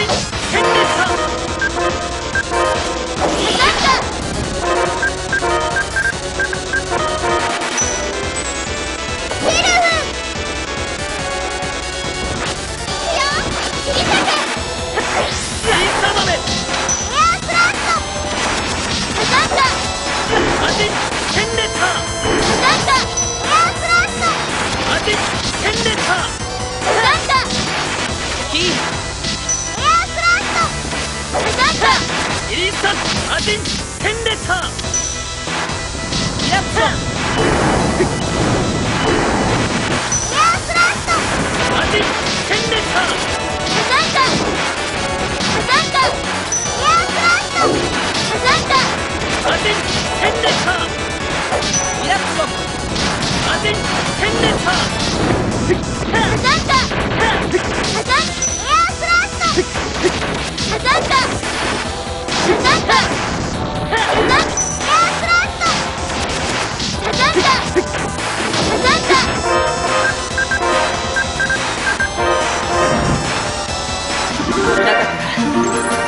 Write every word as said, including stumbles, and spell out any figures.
変列車アジン戦列車やったエアスラストアジン戦列車ハザンカハザンカエアスラストハザンカアジン戦列車リラックスアジン戦列車ハザンカハザンエアスラストハザンカハザンカハザンエアスラストハザンカハザンカ中から